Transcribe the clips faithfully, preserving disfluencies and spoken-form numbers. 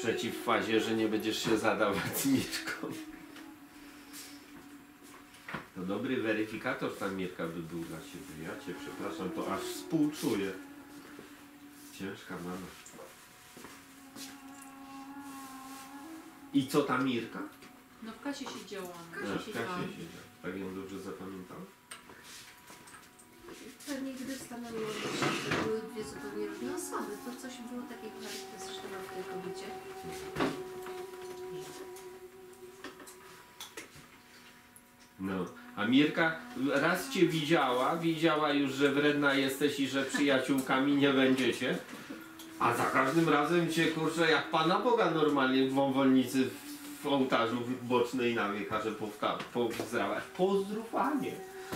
przeciwfazie, że nie będziesz się zadawać z Mirką. To dobry weryfikator ta Mirka by był dla ciebie. Ja cię przepraszam, to aż współczuję. Ciężka mama. I co ta Mirka? No w Kasie siedziała. W Kasie siedziała. Tak ją dobrze zapamiętał? Pewnie gdy stanowiło, że były dwie zupełnie różne osoby, to coś było takiego charakterystycznego w tej kobiecie. No, a Mirka raz cię widziała, widziała już, że wredna jesteś i że przyjaciółkami nie będziecie, a za każdym razem cię, kurczę, jak Pana Boga normalnie w wąwolnicy w ołtarzu bocznej nawie każe pozdrawiać. Pozdrowanie.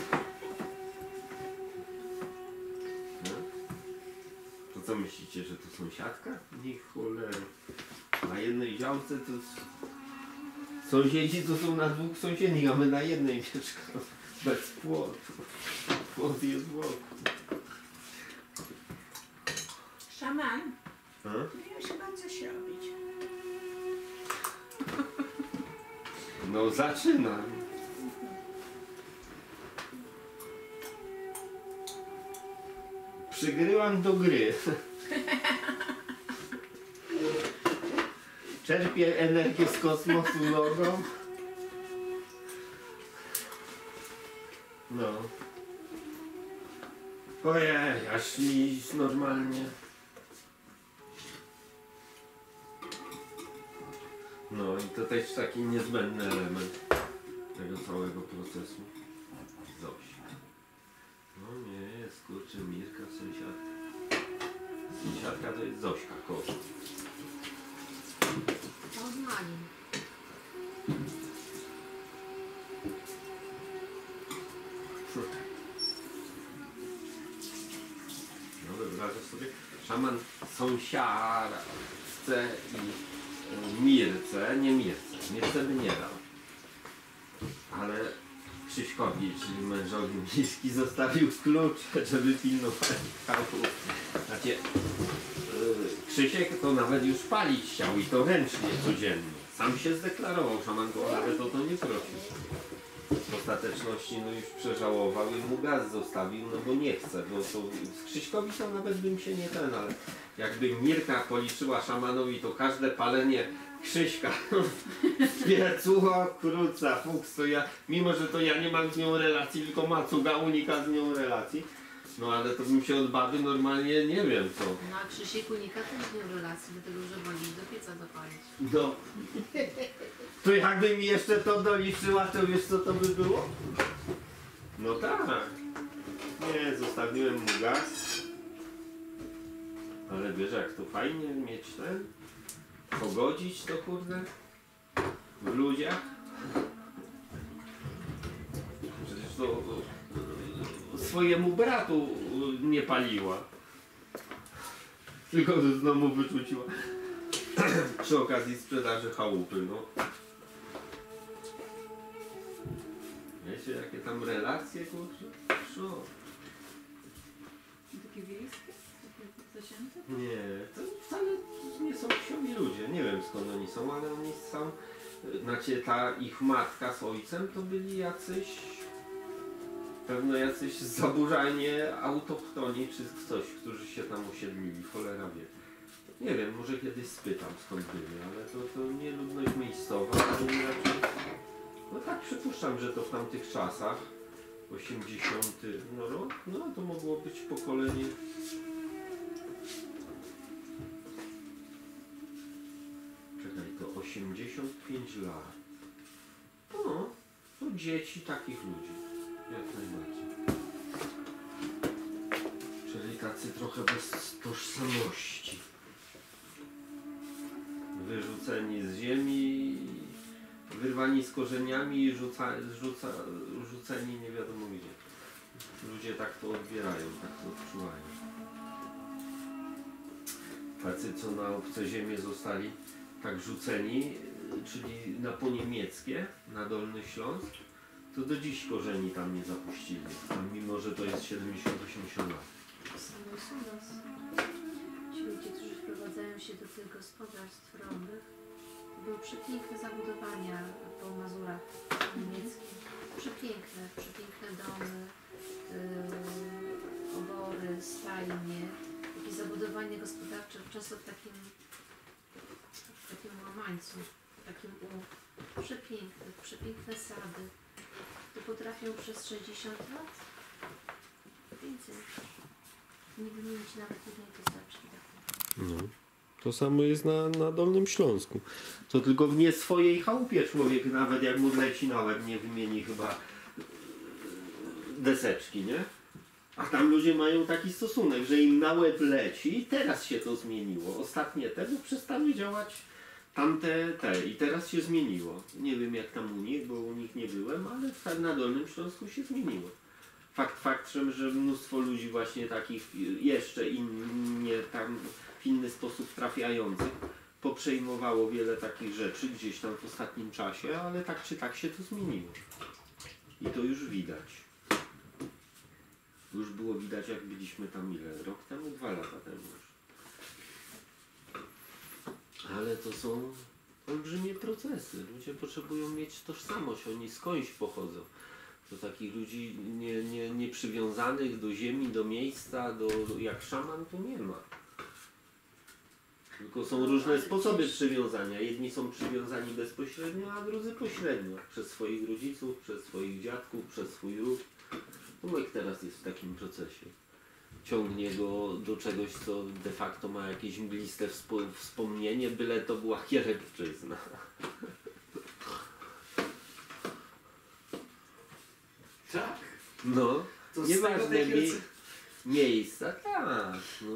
No. To co myślicie, że to sąsiadka? Nie cholery. Na jednej działce to... Sąsiedzi to są na dwóch sąsiednich, a my na jednej mieszkamy. Bez płotu. Płot jest wokół. Szaman, Hmm? miałeś chyba coś robić. No zaczynam. Przygryłam do gry. Czerpię energię z kosmosu nogą. No. Ojej, aż mi normalnie. No i to też taki niezbędny element tego całego procesu. Zosia. No nie jest, kurczę, Mirka, sąsiadka. Sąsiadka to jest Zośka, kot. Poznanie. No wyobrażasz sobie, szaman sąsiadce i Mirce, nie Mirce, Mirce by nie dał. Ale Krzyśkowi, czyli mężowi Mirki, zostawił klucz, żeby pilnować chałup. Znaczy, yy, Krzysiek to nawet już palić chciał i to ręcznie, codziennie. Sam się zdeklarował, szaman go nawet o to nie prosił. W ostateczności no już przeżałował i mu gaz zostawił, no bo nie chce. No to z Krzyśkowi to nawet bym się nie ten, ale jakby Mirka policzyła szamanowi, to każde palenie Krzyśka w piecu, o króca, fuks, to ja, mimo że to ja nie mam z nią relacji, tylko Macuga unika z nią relacji, no ale to bym się od baby normalnie nie wiem co. No a Krzysiek unika też z nią relacji, dlatego że woli do pieca zapalić. No. To jakby mi jeszcze to doliczyła, to wiesz co to by było? No tak. Nie, zostawiłem mu gaz. Ale wiesz jak to fajnie mieć ten? Pogodzić to kurde? W ludziach? Przecież to e, swojemu bratu nie paliła. Tylko że znowu wyrzuciła. Przy okazji sprzedaży chałupy, no. Wiecie, jakie tam relacje, kurczę? Co? Takie wiejskie? Takie zasięte? Nie, to wcale nie są wsiowi ludzie. Nie wiem skąd oni są, ale oni są... Znaczy ta ich matka z ojcem to byli jacyś... Pewno jacyś zaburzanie autochtoni czy coś, którzy się tam osiedlili, cholera wie. Nie wiem, może kiedyś spytam skąd byli, ale to, to nie ludność miejscowa, ale inaczej... No tak przypuszczam, że to w tamtych czasach, osiemdziesiąty no rok, no to mogło być pokolenie... Czekaj, to osiemdziesiąt pięć lat. No, to dzieci takich ludzi, jak najbardziej. Czyli tacy trochę bez tożsamości. Wyrzuceni z ziemi, wyrwani z korzeniami i rzuca, rzuca, rzuceni nie wiadomo gdzie. Ludzie tak to odbierają, tak to odczuwają. Tacy, co na obce ziemię zostali tak rzuceni, czyli na poniemieckie, na Dolny Śląsk, to do dziś korzeni tam nie zapuścili, mimo że to jest siedemdziesiąt osiemdziesiąt lat. Samo są nas. Ci ludzie, którzy wprowadzają się do tych gospodarstw rolnych, to były przepiękne zabudowania po Mazurach niemieckich. Przepiękne, przepiękne domy, yy, obory, stajnie, jakieś zabudowanie gospodarcze, często w takim, w takim łamańcu, w takim u. Przepiękne, przepiękne sady. To potrafią przez sześćdziesiąt lat więcej nie wymienić nawet jednej postaczki. No. To samo jest na, na Dolnym Śląsku. To tylko w nie swojej chałupie człowiek, nawet jak mu leci na łeb, nie wymieni chyba deseczki, nie? A tam ludzie mają taki stosunek, że im na łeb leci, teraz się to zmieniło. Ostatnie te, bo przestały działać tamte te i teraz się zmieniło. Nie wiem jak tam u nich, bo u nich nie byłem, ale tak na Dolnym Śląsku się zmieniło. Fakt faktem, że mnóstwo ludzi właśnie takich jeszcze innie tam w inny sposób trafiających poprzejmowało wiele takich rzeczy gdzieś tam w ostatnim czasie, ale tak czy tak się to zmieniło. I to już widać. Już było widać jak byliśmy tam ile? Rok temu? Dwa lata temu już. Ale to są olbrzymie procesy. Ludzie potrzebują mieć tożsamość, oni skądś pochodzą. To takich ludzi nie, nie, nie przywiązanych do ziemi, do miejsca, do, jak szaman to nie ma. Tylko są różne sposoby przywiązania. Jedni są przywiązani bezpośrednio, a drudzy pośrednio. Przez swoich rodziców, przez swoich dziadków, przez swój ród. Tomek teraz jest w takim procesie. Ciągnie go do czegoś, co de facto ma jakieś mgliste wspo- wspomnienie, byle to była Kierebczyzna. Tak? No, To z nieważne tego tej mie- chwilce- miejsca, tak. No.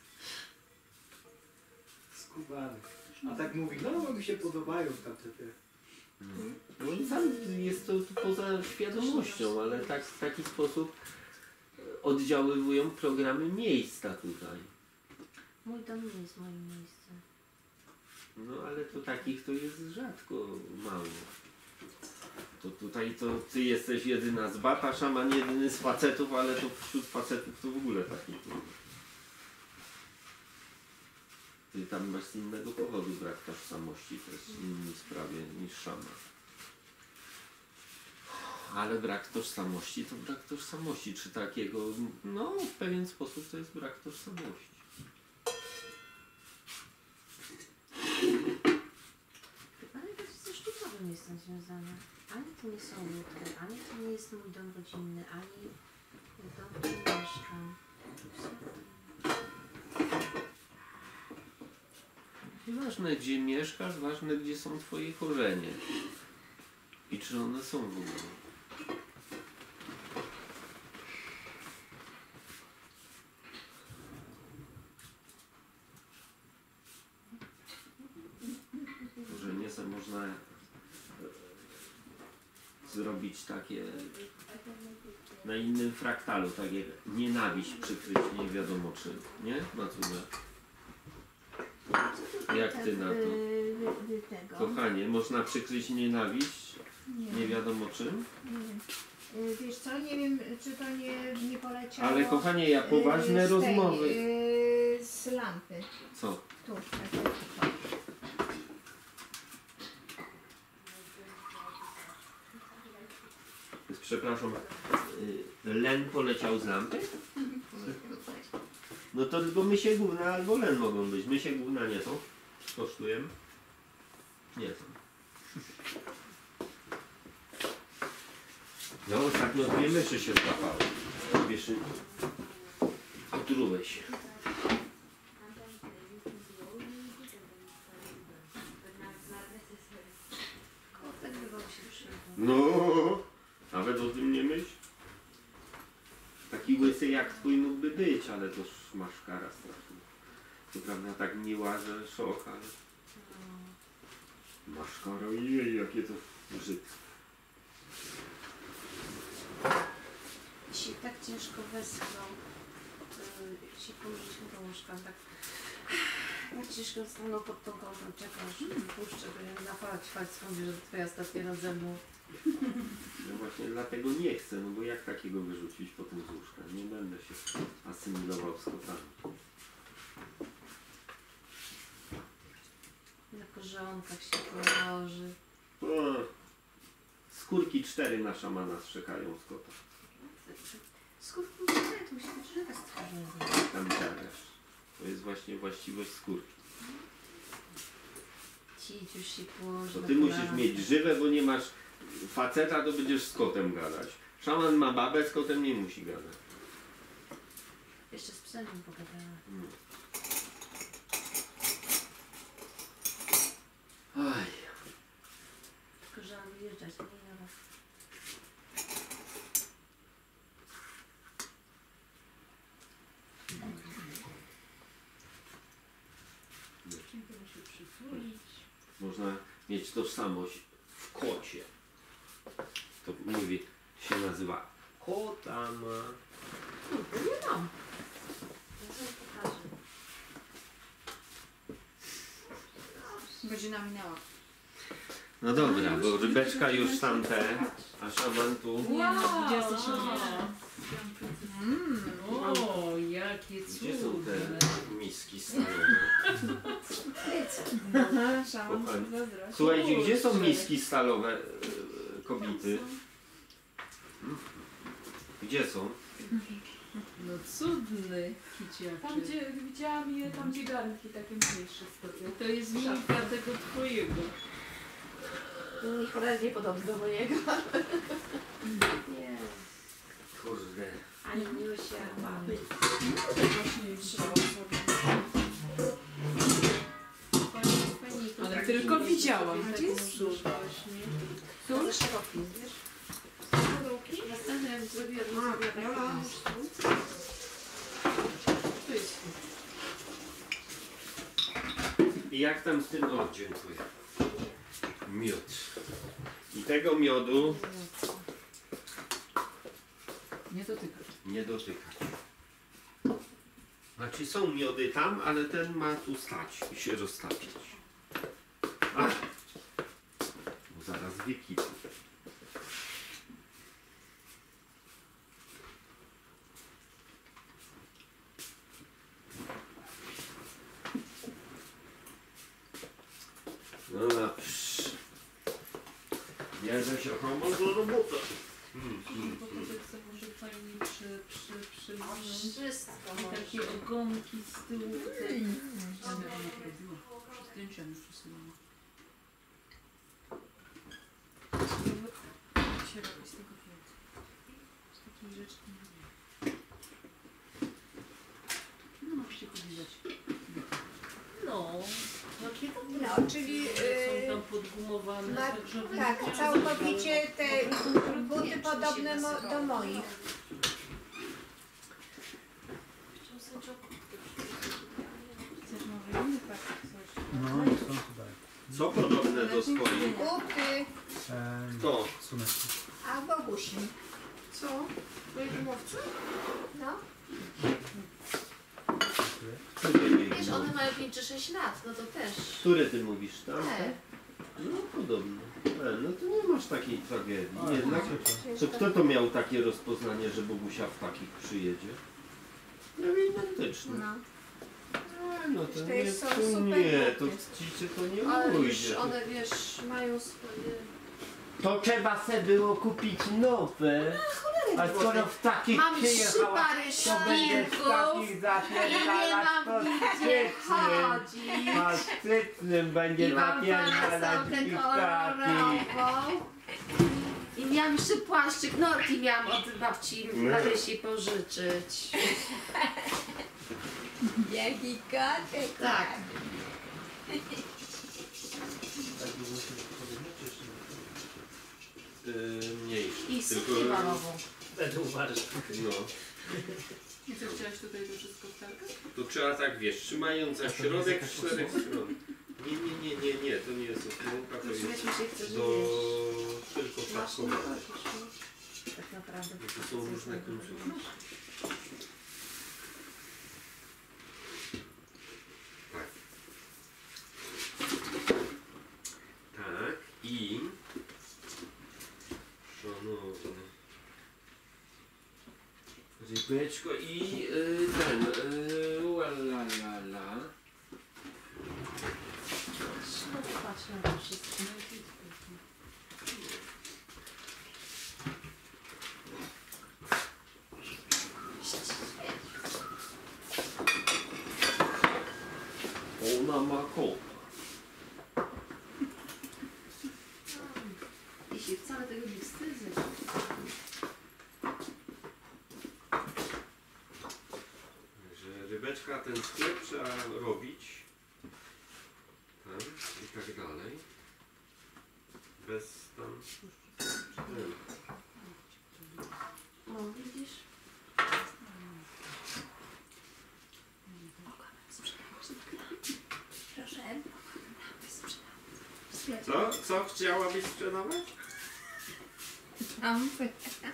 Skubany. A tak mówi, no mi się podobają tamte te. No i sam jest to poza świadomością, ale tak, w taki sposób oddziaływują programy miejsca tutaj. Mój dom nie jest moim miejscem. No ale to takich to jest rzadko mało. To tutaj to ty jesteś jedyna z bab, a szaman jedyny z facetów, ale to wśród facetów to w ogóle takich nie ma. Ty tam masz z innego powodu brak tożsamości też w innej sprawie niż szaman. Ale brak tożsamości to brak tożsamości, czy takiego, no w pewien sposób to jest brak tożsamości. Ale też ze szpitałem nie jestem związana. Ani to nie są jutry, ani to nie jest mój dom rodzinny, ani dom, w którym mieszkam. Ważne gdzie mieszkasz, ważne gdzie są twoje korzenie. I czy one są w ogóle. Korzenie sobie można e, zrobić takie na innym fraktalu, tak jak nienawiść przykryć nie wiadomo czym, nie? Macuda? Jak ty na to? Yy, wy, tego. Kochanie, można przykryć nienawiść Nie, nie wiadomo czym? nie wiem. Yy, wiesz co, nie wiem czy to nie, nie poleciało. Ale kochanie, ja poważne yy, z tej, rozmowy. Yy, z lampy. Co? Tu, tak, tak, tak. Przepraszam, y, len poleciał z lampy? No to tylko mysie gówna albo len mogą być. Mysie gówna nie są. Kosztują? Nie są. No ostatnio dwie myszy się złapały. Wiesz, otrułeś. Kotek bywał się przyjdą. No, nawet o tym nie myśl. Taki łysy jak twój mógłby być, ale to maszkara straszna. To prawda tak miła, że szok, ale... Maszkara, jej, jakie to brzydkie. Dzisiaj tak ciężko westchnął. Yy, się położyliśmy do łóżka, tak... Tak ciężko stanął pod tą kołdrą, czekał, aż puszczę, bo ja napalać fakt mówię, że twoja ostatnia noc ze mną. No właśnie dlatego nie chcę, no bo jak takiego wyrzucić potem z łóżka? Nie będę się asymilował z kotami. korzonkach się położy. O, skórki cztery na szamana strzekają z kota. Skórki nie tu się drzewa stwarzają. Tam też. To jest właśnie właściwość skórki. Ciciuś się położy To na ty musisz kolana. mieć żywe, bo nie masz faceta, to będziesz z kotem gadać. Szaman ma babę, z kotem nie musi gadać. Jeszcze z psem bym pogadała. Hmm. Aj. Tylko, że mam wyjeżdżać, nie Jola. Muszę przytulić. Można mieć tożsamość w kocie. To mówi, się nazywa kota ma. Kurde, nie mam. Ja sobie pokażę. Godzina minęła. No dobra, bo rybeczka już tamte, a szaman tu. Nie, no, Wow, dwudziesta się no. nie. Mm. O, jakie Gdzie są cudne. te miski stalowe? Szaman Kochani. się zazdrości. Słuchajcie, gdzie są miski stalowe e, kobiety? Gdzie są? No cudny kiciaczek. Tam gdzie widziałam je, tam gdzie garnki takie mniejsze stoją. To jest minka tego twojego. Nie, cholernie podobny do mojego. Nie. Kurde. Ani Niusia, mamy. Właśnie trzeba sobie. Ale tylko widziałam. A gdzie jest stół? Stół za szeroki, wiesz? Następnie jak zrobię, to zrobię taki Jola. stół. To jest stół. I jak tam z tym? O, dziękuję. Miód. I tego miodu Nie dotykać. nie dotykać. Znaczy są miody tam, ale ten ma tu stać i się roztapiać. Ach! Bo zaraz wykipi. No na psz. Bierze się homo do roboty. Hmm, hmm, Bo to hmm. jest może fajnie przy, przy, przy, Wszystko I może. takie ogonki z tyłu. Te... Ja bym to robiła. Przy zdjęcia mi przesyłam. Jak się robi z tego kwiatu? Z takiej rzeczy nie robię. No możecie podlizać. No. No kiedy No, czyli Są yy, tam podgumowane, ma, tak żeby... tak, całkowicie te buty podobne mo do moich. Chcesz może inny pakiet coś? No, są tutaj. Co podobne do swoich? Buty, Ehm, To. Słoneczny. a Bogusi. Co? Twoi wymówcy? No. Który jej Wiesz, one mówisz? mają pięć czy sześć lat, no to też. Który ty mówisz tam? Te. No podobno. E, no to nie masz takiej tragedii. A, Jednak super. to kto to miał takie rozpoznanie, że Bogusia w takich przyjedzie? No identyczny. No. E, no to To nie, jest- są to super nie, to buty. ci to nie Ale już ujdzie. To, one, wiesz, mają swoje... To trzeba se było kupić nowe. A skoro w takich Mam trzy przyjechała, pary to będziesz w szpilków takich i nie zapierdalać mam to gdzie stycznym. chodzić. Mastycznym będzie I mam zapierdalać parasolkę i taki. kolorową. I miałam jeszcze płaszczyk Norki miałam od babci Marysi pożyczyć. Jaki kotek. Tak. yy, mniejszy. I Tylko- suknię balową. Będę uważać. No. I co, chciałaś tutaj to wszystko wtargać? To trzeba tak, wiesz, trzymając za środek, czterech stron. Nie, nie, nie, nie, nie, to nie jest osłonka, to Już jest mi się chce, że do wiesz. tylko Masz nie pakować. chodzisz, tak naprawdę. To są różne końcówki. Tak. Tak i szanowny rybeczko i y, ten y, la la la la. Szkoda. Ona ma kota. I się wcale tego nie wstydzę. Że rybeczka, ten sklep trzeba robić. Tam i tak dalej. Bez tam... Ten. O, widzisz? Proszę. Co? Co chciałabyś sprzedawać? Lampy.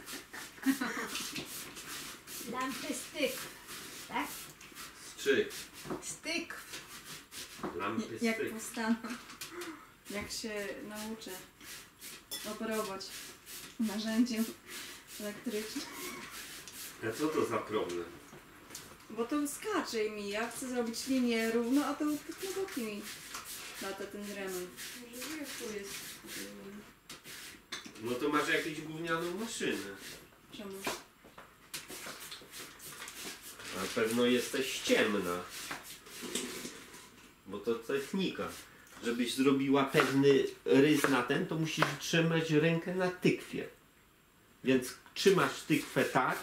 Lampy styk. Tak? Strzyk. Styk. Lampy Jak styk. powstaną, jak się nauczę operować narzędziem elektrycznym. A co to za problem? Bo to skacze mi, ja chcę zrobić linię równo, a to tylko boki mi lata ten dremel. Może jak tu jest? No to masz jakąś gównianą maszynę. Czemu? Na pewno jesteś ciemna. Bo to technika. Żebyś zrobiła pewny rys na ten, to musisz trzymać rękę na tykwie. Więc trzymasz tykwę tak,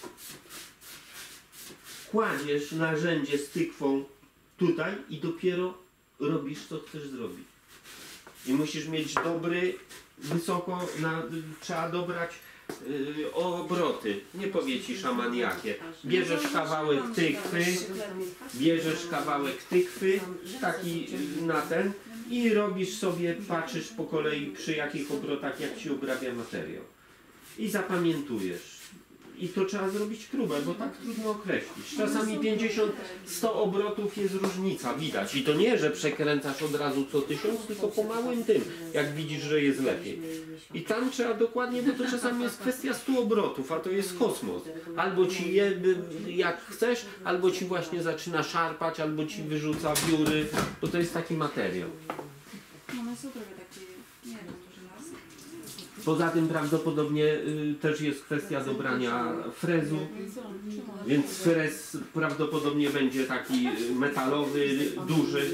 kładziesz narzędzie z tykwą tutaj i dopiero robisz, co chcesz zrobić. I musisz mieć dobry, wysoko, na, trzeba dobrać yy, obroty. Nie powie ci szaman jakie. Bierzesz kawałek tykwy, bierzesz kawałek tykwy, taki na ten i robisz sobie, patrzysz po kolei przy jakich obrotach, jak ci obrabia materiał. I zapamiętujesz. I to trzeba zrobić próbę, bo tak trudno określić. Czasami pięćdziesiąt sto obrotów jest różnica, widać. I to nie, że przekręcasz od razu co tysiąc, tylko po małym tym, jak widzisz, że jest lepiej. I tam trzeba dokładnie, bo to czasami jest kwestia stu obrotów, a to jest kosmos. Albo ci je jak chcesz, albo ci właśnie zaczyna szarpać, albo ci wyrzuca wióry, bo to jest taki materiał. One są trochę takie, nie wiem, może nas. Poza tym prawdopodobnie y, też jest kwestia dobrania frezu, więc frez prawdopodobnie będzie taki y, metalowy, duży.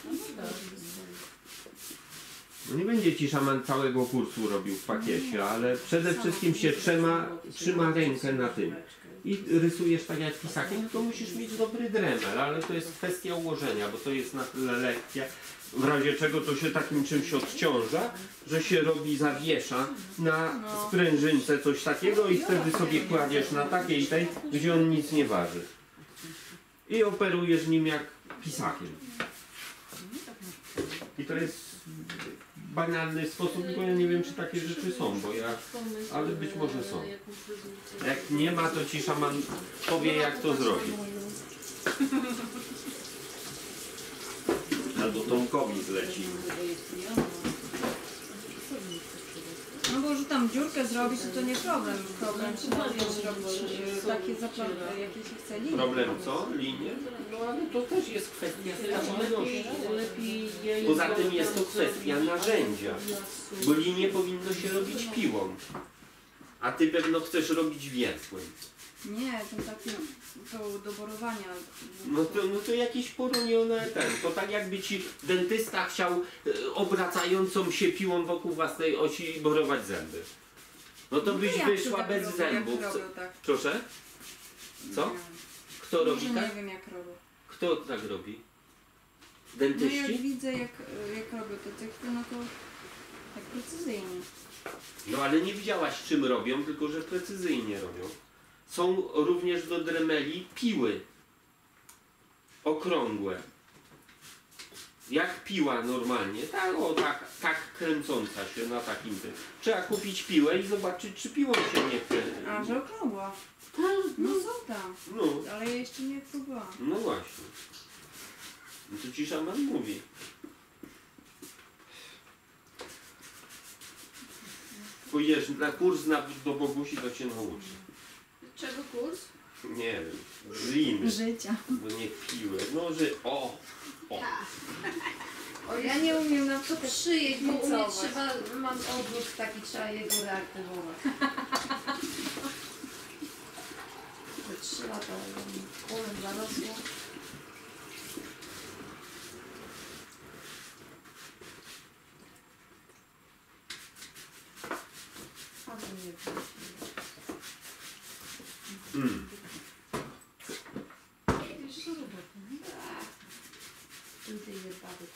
No nie będzie ci szaman całego kursu robił w pakiecie, ale przede wszystkim się trzyma, trzyma rękę na tym. I rysujesz tak jak pisakiem, to musisz mieć dobry dremel, ale to jest kwestia ułożenia, bo to jest na tyle lekkie. W razie czego to się takim czymś odciąża, że się robi, zawiesza na sprężynce coś takiego i wtedy sobie kładziesz na takiej tej, gdzie on nic nie waży. I operujesz nim jak pisakiem. I to jest banalny sposób, tylko ja nie wiem, czy takie rzeczy są, bo ja, ale być może są. Jak nie ma, to ci szaman powie, jak to zrobić. Albo Tomkowi zlecimy. No bo że tam dziurkę zrobić, to, to nie problem. Problem czy to zrobić e, takie zaplany, jakie się chce linie. Problem co? Linie? No ale to też jest kwestia stabilności. Poza tym jest to kwestia narzędzia, bo linie powinno się robić piłą. A ty pewno chcesz robić wiertłem. Nie, ten taki to do borowania. No to, no to jakieś poronione ten. To tak jakby ci dentysta chciał e, obracającą się piłą wokół własnej osi borować zęby. No to byś jak to wyszła tak bez robią, zębów. Jak Co? robią, tak. Proszę? Co? Nie. Kto robi Może tak? nie wiem jak robią. Kto tak robi? No jak Dentyści? widzę jak, jak robią te cechy, no to tak precyzyjnie. No ale nie widziałaś czym robią, tylko że precyzyjnie robią. Są również do dremeli piły okrągłe. Jak piła normalnie, tak, o, tak, tak kręcąca się na takim tym. Trzeba kupić piłę i zobaczyć, czy piłą się nie kręci. A, że okrągła. No są tam, No, ale ja jeszcze nie próbowałam. no właśnie. No to ci szaman mówi. Pójdziesz na kurs na, do Bogusi, to cię nauczy. Czego kurs? Nie wiem, z liny, Życia. bo nie piły. No, że o, o. O, Ja nie umiem na to przykład przyjeść, bo u mnie szlicować. trzeba, mam odwrót taki, trzeba jego reaktywować. Te trzy lata polem zarosło. Odpady.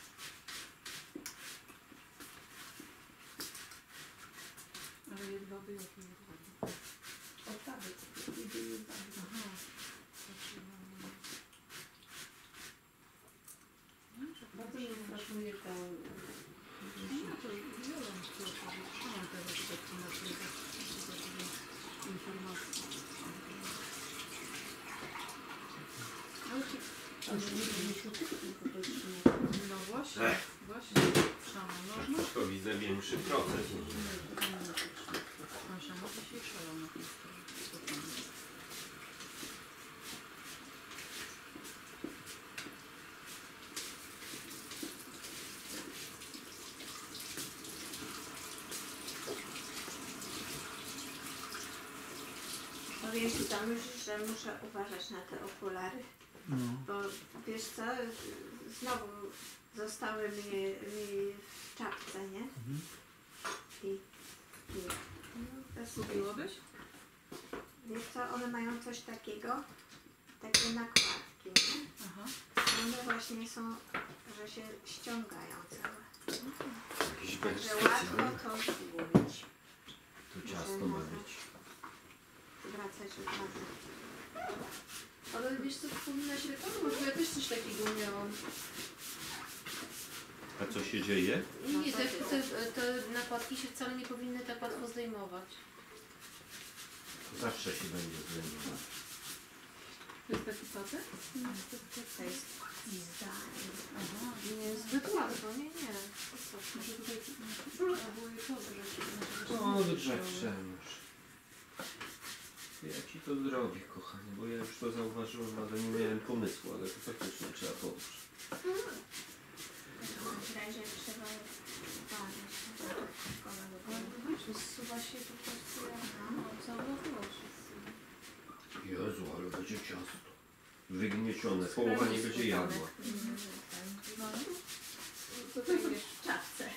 Ale jedwaby jakie jedwaby? Odpady. Jedzie jedwaby. Aha. Bardzo mnie fascynuje ta... Ja to wziąłem to, trzymam teraz takie na informacje. Ale ci... Ale nie mieliśmy tylko to trzymać. No właśnie, Ech. właśnie. Szama, można? To widzę większy proces. A szama dzisiaj szalał na tej stronie. Powiem Ci Tomuś, że muszę uważać na te okulary, No. bo wiesz co, znowu zostały mi, mi w czapce, nie? Mhm. I, i no, bez Kupiłobyś? Wiesz co, one mają coś takiego, takie nakładki, nie? Aha. One właśnie są, że się ściągają całe. Jakiś Także specjalny. łatwo to zgubić. To ciasto ma być. Wracać, wracać. Ale wiesz co, powinnaś reklamować, bo ja też coś takiego miałam. A co się dzieje? Nie, nie, te, te, te nakładki się wcale nie powinny tak łatwo zdejmować. Zawsze się będzie zdejmować. To jest taki patent? To jest pizda. Aha. Nie, zbyt łatwo, nie, nie. Może tutaj trzeba było je podgrzeć. Odgrzać przemóż. Ja ci to zrobię, kochanie, bo ja już to zauważyłem, ale nie miałem pomysłu, ale to faktycznie trzeba podgrzać. W każdym razie trzeba uważać. To zsuwa się po prostu jak no, całe włosy. Jezu, ale będzie ciasto. Wygniecione, połowa nie będzie jadła. Tutaj wiesz w czapce.